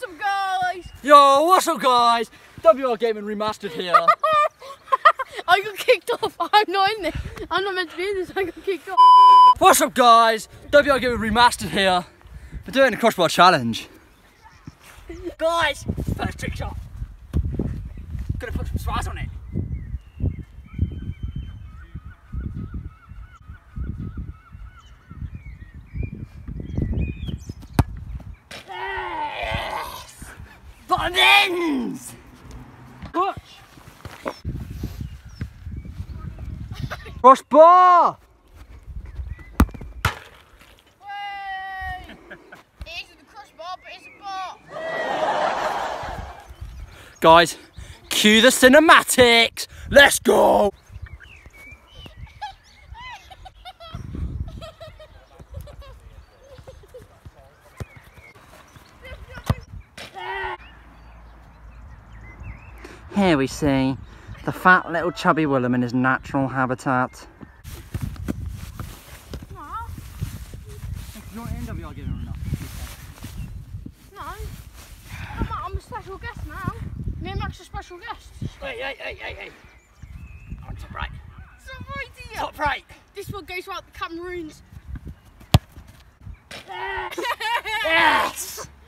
What's up, guys? Yo, what's up, guys? WR Gaming Remastered here. I got kicked off. I'm not in there. I'm not meant to be in this. I got kicked off. What's up, guys? WR Gaming Remastered here. We're doing a crossbar challenge. Guys, first trick shot. Gonna put some spice on it. Yes! Bombins! Push! Crossbar! Way! It isn't the crossbar, but it's a bar. Guys, cue the cinematics. Let's go! Here we see the fat little chubby Willem in his natural habitat. You're in WR Gaming or not? No. I'm a special guest now. Me and Max are special guests. Hey. On top right. Top right here. Top right. This one goes out the Cameroons. Yes!